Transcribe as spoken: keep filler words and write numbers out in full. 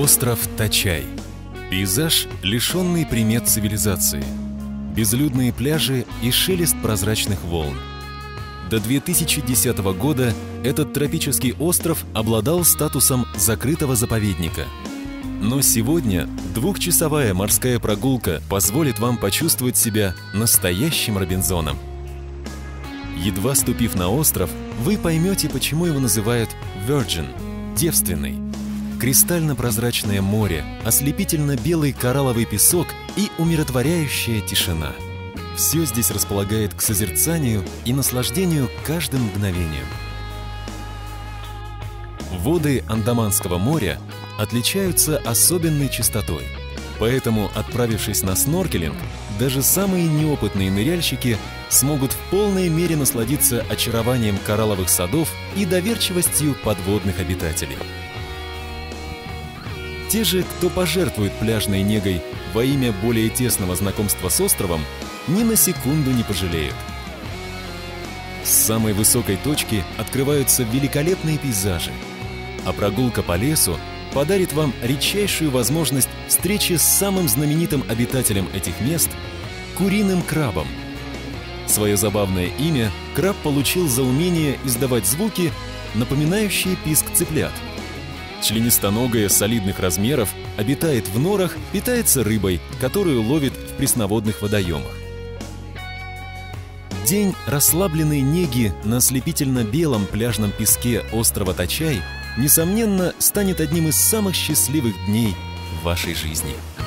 Остров Тачай. Пейзаж, лишенный примет цивилизации. Безлюдные пляжи и шелест прозрачных волн. До две тысячи десятого года этот тропический остров обладал статусом закрытого заповедника. Но сегодня двухчасовая морская прогулка позволит вам почувствовать себя настоящим Робинзоном. Едва ступив на остров, вы поймете, почему его называют Virgin – девственный. Кристально-прозрачное море, ослепительно-белый коралловый песок и умиротворяющая тишина. Все здесь располагает к созерцанию и наслаждению каждым мгновением. Воды Андаманского моря отличаются особенной чистотой. Поэтому, отправившись на сноркелинг, даже самые неопытные ныряльщики смогут в полной мере насладиться очарованием коралловых садов и доверчивостью подводных обитателей. Те же, кто пожертвует пляжной негой во имя более тесного знакомства с островом, ни на секунду не пожалеют. С самой высокой точки открываются великолепные пейзажи, а прогулка по лесу подарит вам редчайшую возможность встречи с самым знаменитым обитателем этих мест – куриным крабом. Свое забавное имя краб получил за умение издавать звуки, напоминающие писк цыплят. Членистоногое солидных размеров обитает в норах, питается рыбой, которую ловит в пресноводных водоемах. День расслабленной неги на ослепительно-белом пляжном песке острова Тачай, несомненно, станет одним из самых счастливых дней в вашей жизни.